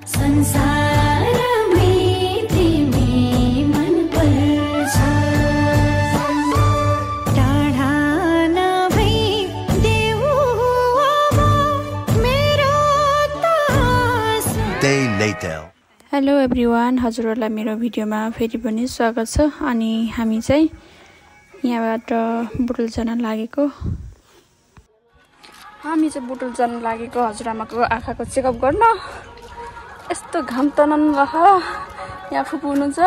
संसारमै तिमी मन पर्छ टाढा नभई देऊ अब मेरो तास Day later. हेलो एभ्रिवान, हजुरहरूलाई मेरो भिडियोमा फेरि पनि स्वागत छ। अनि हामी चाहिँ यहाँबाट बुटुल जान लागेको हजुरआमाको आँखाको चेकअप गर्न। यस्तो घाम तनन रह यहाँ फुपू हुनुहुन्छ,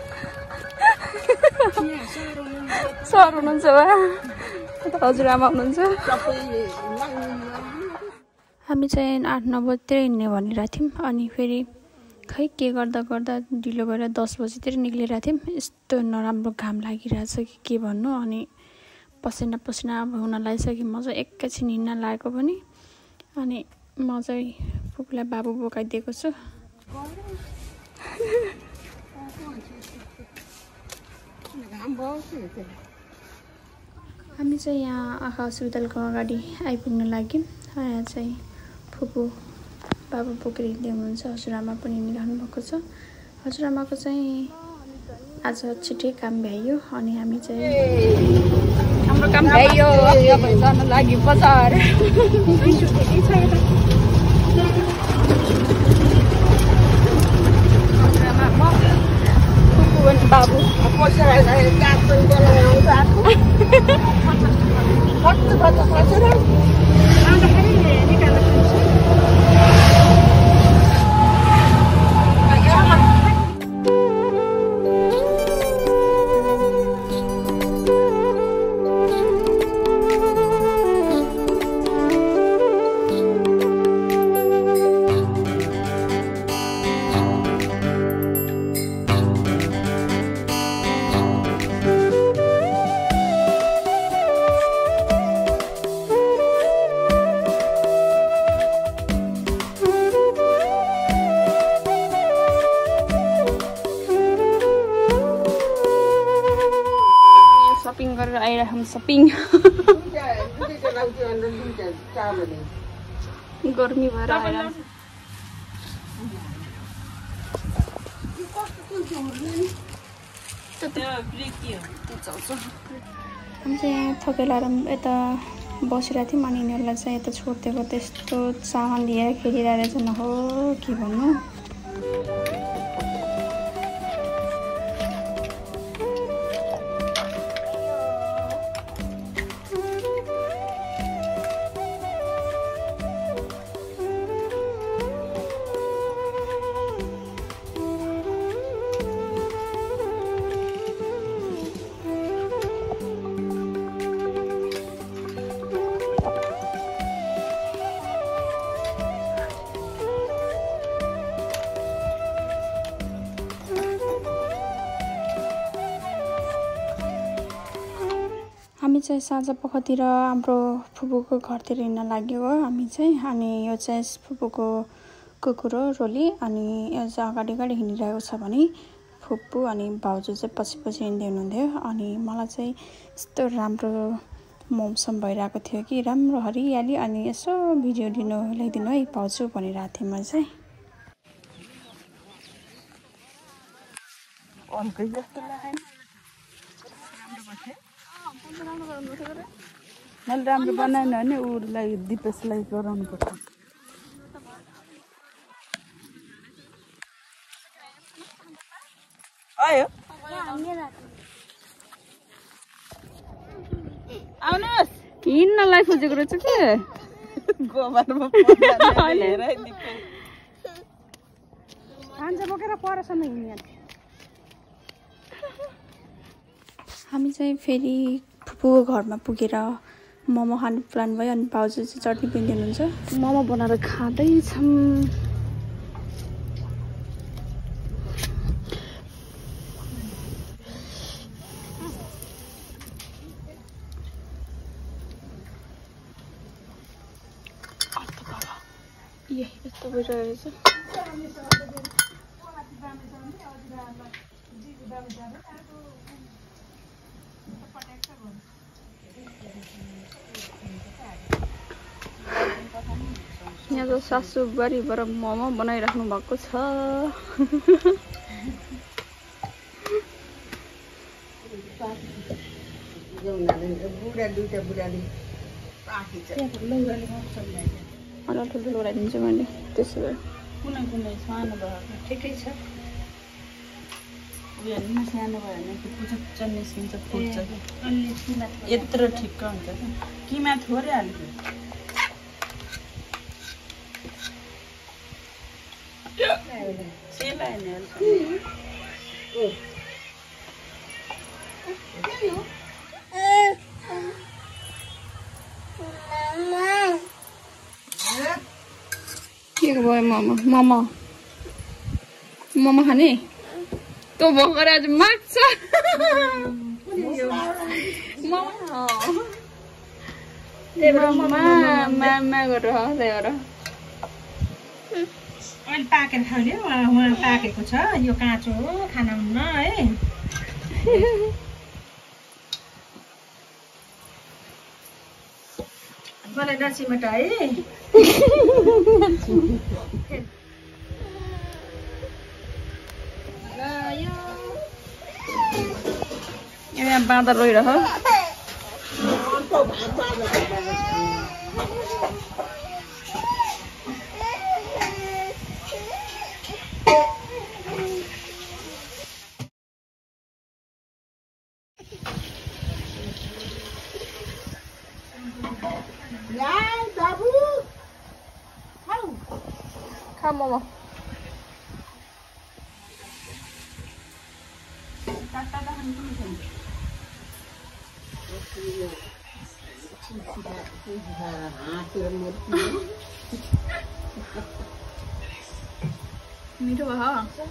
सर हुनुहुन्छ, हजुरआमा हुनुहुन्छ। हामी चाहिँ 8-9 बजीतिर हिँड्ने भनिरहेको थियौँ, अनि फेरि खै के गर्दा गर्दा ढिलो भएर 10 बजीतिर निक्लिरहेको थियौँ। यस्तो नराम्रो घाम लागिरहेछ कि के भन्नु। अनि पसिना पसिना हुन लागिसक्यो। म चाहिँ एकैछिन हिँड्न लागेको पनि। अनि म चाहिँ फुपूलाई बाबु बोकाइदिएको छु। हामी चाहिँ यहाँ आँखा अस्पतालको अगाडि आइपुग्न लाग्यौँ। यहाँ चाहिँ फुपू बाबु बोकेर हिँड्दै हुनुहुन्छ, हजुरआमा पनि हिँडिरहनु भएको छ। हजुरआमाको चाहिँ आज छिट्टै काम भ्याइयो। अनि हामी चाहिँ हाम्रो काम भ्याइयो, अब जान लागि बजार। हजुरआमा म फुपू अनि बाबु शपिङ गरेर आइरहेको शपिङ। गर्मी भएर आएर हामी चाहिँ यहाँ थकेलाएर यता बसिरहेको थियौँ। अनि यिनीहरूलाई चाहिँ यता छोडिदिएको। त्यस्तो सामान लिएर खेलिरहेको रहेछ, हो के भन्नु। हामी चाहिँ साँझ पखतिर हाम्रो फुपूको घरतिर हिँड्न लाग्यो हो हामी चाहिँ। अनि यो चाहिँ फुपूको कुकुर हो रोली। अनि यो चाहिँ अगाडि अगाडि हिँडिरहेको छ भने फुपू अनि भाउजू चाहिँ पछि पछि हिँड्दै हुनुहुन्थ्यो। अनि मलाई चाहिँ यस्तो राम्रो मौसम भइरहेको थियो कि राम्रो हरियाली। अनि यसो भिडियो ल्याइदिनु है भाउजू भनिरहेको थिएँ मैले चाहिँ। मैले राम्रो बनाएन भने उलाई दिपेशलाई गराउनु पर्छ। आयो आउनुहोस्, हिँड्नलाई खोजेको रहेछ के गोबरमा खान्छ बोकेर परसम्म हिँड्ने। हामी चाहिँ फेरि फुपूको घरमा पुगेर मोमो खानु प्लान भयो। अनि भाउजू चाहिँ चटनी पनि दिनुहुन्छ। मोमो बनाएर खाँदैछौँ। यस्तो भइरहेको रहेछ। यहाँ त सासू बुहारीबाट मोमो बनाइराख्नु भएको छ। अलि ठुल्ठुलो गराइदिन्छु मैले त्यसो भए। कुनै कुनै सानो भयो भने ठिकै छ। उयो नि सानो भयो भने त्यो पुच्च निस्किन्छ फुट्छ कि यत्रो ठिक्क हुन्छ कि किमा थोरै हाल्छु। सेलायो नि के भयो मोमो मोमो मोमो खाने तँ भर्खर आज माग्छ। मा गरेर त्यही भएर अहिले पाकेर खाउने उहाँ पाकेको छ। यो काँचो हो खान हुन्न है। मलाई नर्सीबाट है यहाँ बाँदर रोइरह। खा मोमो। मिठो भयो।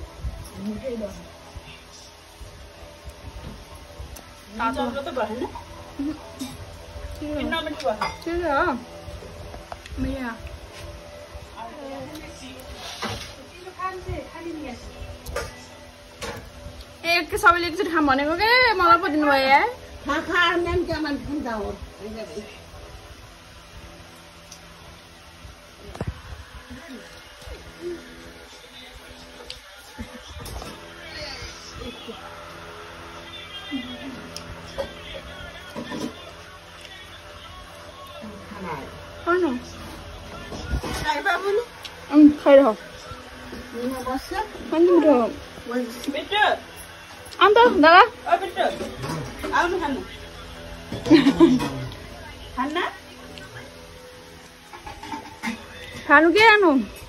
एक सबैले एकचोटि खाम भनेको के मलाई पो दिनुभयो यार। खाइरह अन्त दादा आउनु खानु खाना खानु के खानु?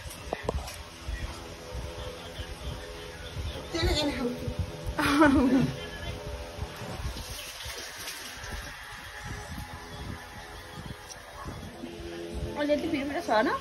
अहिले यति फेरि छ न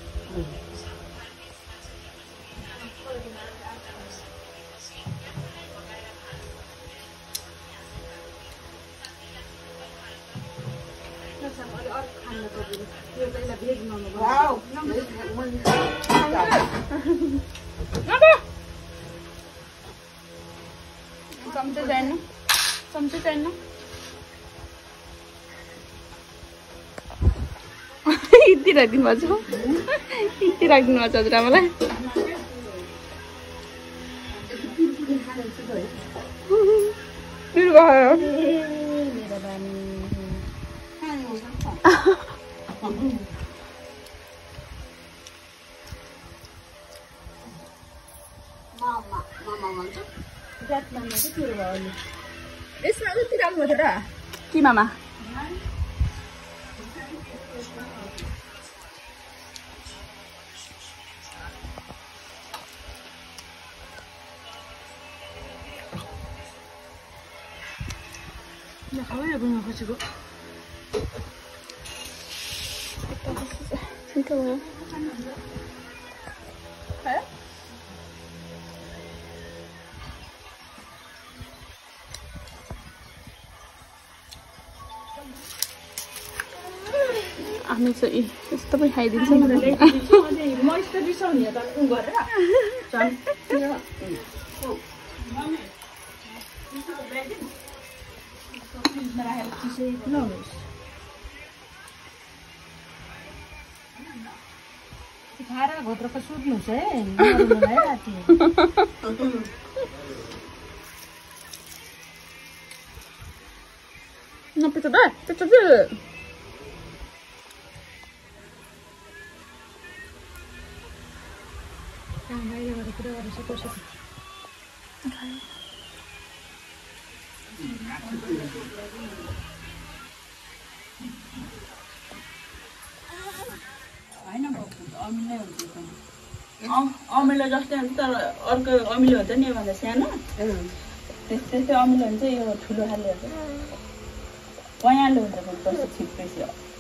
चम्चे चाहिए यति राखिदिनु भएको छ यति राखिदिनु भएको छ हजुरआमालाई यसमा उति राम्रो थियो र के मामा हामी चाहिँ यस्तो पनि खाइदिन्छ खाएर घोत्रको सुत्नुहोस् है नरुनुलाई राति नपिच द पिच द बाहिर गएर कुरा गरेर कसो होइन अमिलो हुन्छ अमिलो जस्तै हुन्छ तर अर्को अमिलो हुन्छ नि योभन्दा सानो त्यस्तै अमिलो हुन्छ यो ठुलो खाले हुन्छ पयालो हुन्छ पछि छिप्पेपछि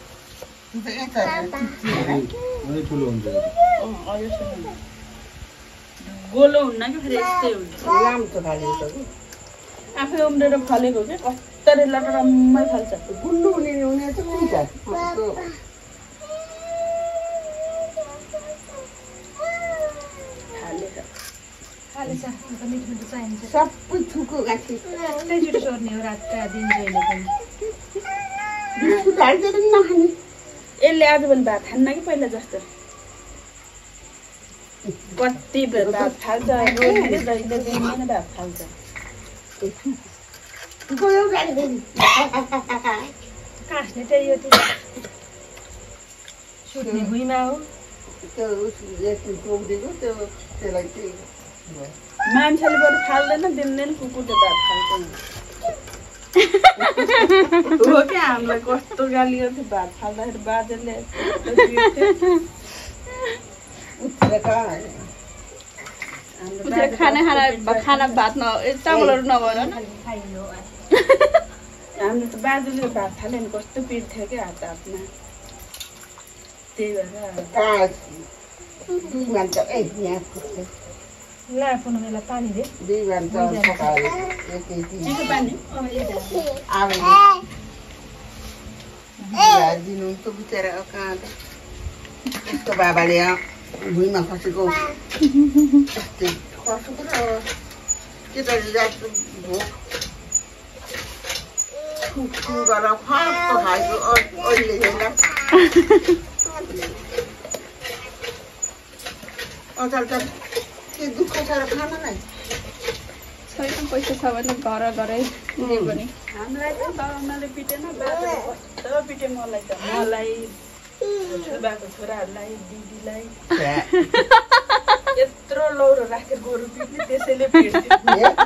गोलो हुन्न कि फेरि यस्तै हुन्छ आफै उम्रेर फलेको कि कस्तरी लटरम्मै फल्छ गुन्डु हुने चाहिँ कुन छ खाले छ अन्त मिठो मिठो चाहिन्छ सबै थुको गाठी त्यस्तै छिटो सोर्ने हो रातका दिन जहिले पनि बिस्कुट हाल्दैन नखाने यसले आजभोलि भात खान्न कि पहिला जस्तो कति भात फाल्छ रोटीले जहिले दिनदिनै भात फाल्छ गयो गाडी कास्ने त्यही हो त्यो सुत्ने भुइँमा हो त्यो यस्तो टोकिदिएको त्यसलाई चाहिँ मान्छेले बरु फाल्दैन दिनदिन कुकुरले भात फाल्छ हो क्या हामीलाई कस्तो गाली गर्थ्यो भात फाल्दाखेरि बाजेले खाना भात न चामलहरू नभएर हामीले त बाजेले भात फाल्यो भने कस्तो पिट्थ्यो क्या हात हातमा त्यही भएर दुई मान्छ ला पुनः बेला पानी दे दुई मान्छ चिसो पानी दिनु त बिचरा कहाँ यस्तो बाबाले भुइँमा खसेको खसेको र के त जस्तो भोक गरेर खप्प खाएको अहिले हेर्दा अचार त के दुःख छ र खान नै छैन पैसा छ भने घर घरै दियो भने हामीलाई त बाबाले पिटेन बाबाले कस्तो पिटे मलाई त मलाई ठुल्बाको छोराहरूलाई दिदीलाई यत्रो लौरो राखेर गोरु पिट्ने त्यसैले पिट्थ्यो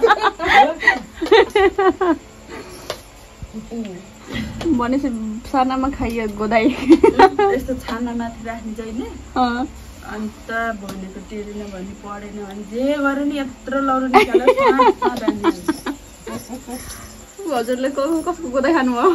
भनेपछि सानामा खाइयो गोदाई यस्तो छानामाथि राख्ने जहिले अन्त भनेको टेरेन भने पढेन भने जे गरे नि यत्रो लौरो निकालेर हजुरले कसको गोदाई खानुभयो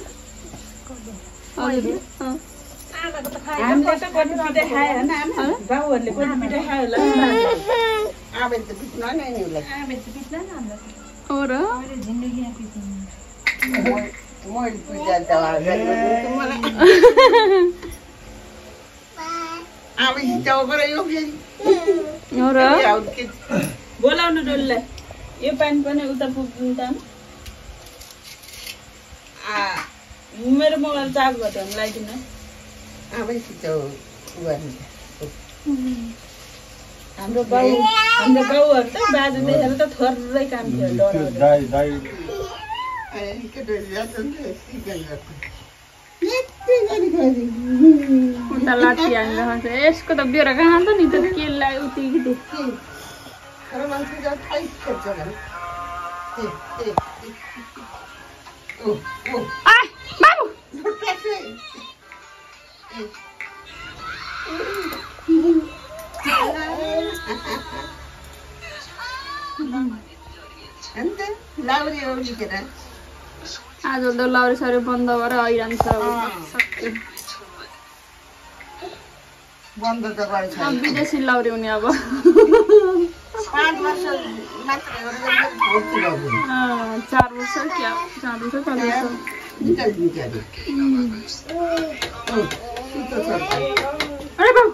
हामीले त कति पिठा खायो होइन बाउहरूले कति पिठा खायो होला आवेन त बित्न नै नि उसलाई हो र जिन्दगी पिट्नु मैले पूजा त मलाई आवेन जाउ गरे यो फेरि हो र बोलाउनु डोललाई यो पानी पनि उता पुग्नु त मेरो मोबाइल चार्ज भयो भने लगाइदिनु आवेन जाउ गर्ने हाम्रो बाउहरू त बाजे देखेर त थोरै काम थियो उता लाठी हालेर खान्छ यसको त बिहोरा कहाँ त नि त के लाग्यो उति आज त लौरी सरी बन्द भएर आइरहन्छ बन्द त गरेछ विदेशी लौरी हुने अब 5 वर्ष मात्र 4 वर्ष क्या 4 वर्ष 5 वर्ष अरे बाउ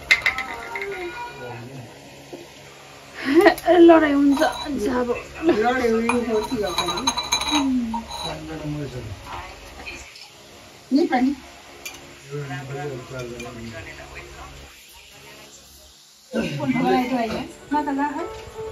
लडाइँ हुन्छ अब नेपाली फुल बनाइदियो अहिले म त ला है